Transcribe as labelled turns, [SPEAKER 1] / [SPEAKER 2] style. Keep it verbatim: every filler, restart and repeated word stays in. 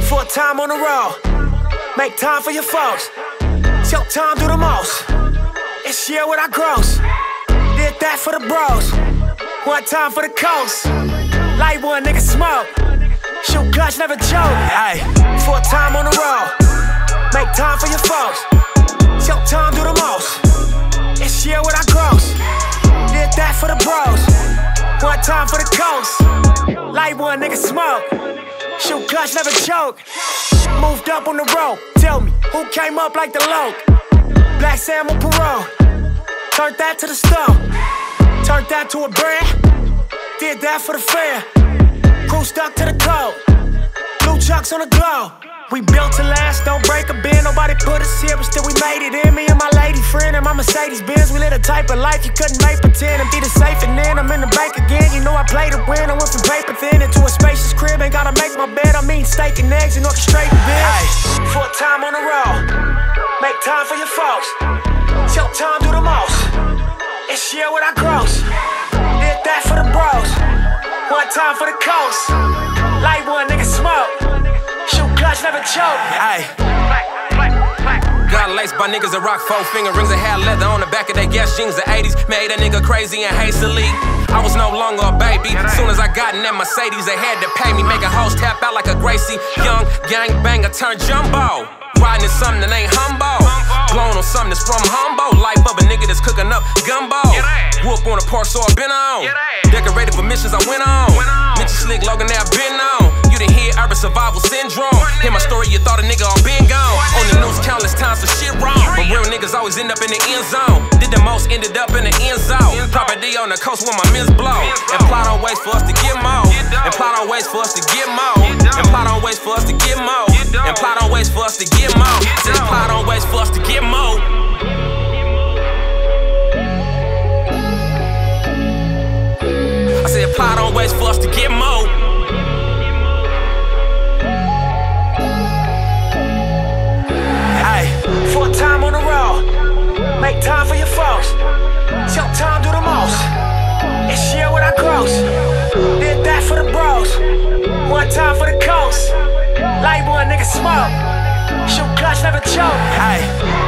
[SPEAKER 1] Full time on the road. Make time for your folks. Your time do the most. It's year what I gross. Did that for the bros. One time for the coast. Light one nigga smoke. Shoot clutch, never joke. Ay, full time on the road. Make time for your folks. Your time do the most. It's year what I gross. Did that for the bros. One time for the coast. Light one nigga smoke. Shoot clutch, never choke. Moved up on the road. Tell me, who came up like the low? Black Sam on parole. Turned that to the stone. Turned that to a brand. Did that for the fair. Crew stuck to the code. Blue chucks on the glow. We built to last, don't break a bend. Nobody put us here, but still we made it in. Me and my lady friend and my Mercedes Benz. We live a type of life you couldn't make pretend. And be the safe and then I'm in the bank again. You know I play to win. I went from paper thin into a spacious crib. Ain't gotta make my bed. I mean steak and eggs and orchestrating bed. Hey, full time on the road. Make time for your folks. Your time do the most. It's year what I gross. Did that for the bros. One time for the coast. Light one nigga smoke. Shoot clutch, never choke. Ay.
[SPEAKER 2] Got laced by niggas that rock four finger rings and had leather on the back of their gas jeans. The eighties made a nigga crazy and hastily. I was no longer a baby. Soon as I got in that Mercedes, they had to pay me. Make a hoes tap out like a Gracie. Young gang banger turned jumbo. Riding in something that ain't humble. Blown on something that's from humble. Life of a nigga that's cooking up gumbo. Whoop on a Porsche, so I been on. Decorated for missions I went on. Mitchell Slick, Logan, now I been on. You done hear urban survival syndrome. Hear my story, you thought a nigga all been gone. On the news countless times for shit wrong. But real niggas always end up in the end zone. Did the most, ended up in the end zone. Property on the coast where my men's blow. And plot on ways for us to get more. And plot on ways for us to get more. And plot on ways for us to get more. And plot on ways for us to get more. Just plot on ways for us to get more. I said plot on ways for us to get more.
[SPEAKER 1] Hey, full time on the road. Make time for your folks. Your time do the most. It's year what I gross. Did that for the bros. One time for the coast. Light one nigga smoke. Shoot clutch, never choke. Hey.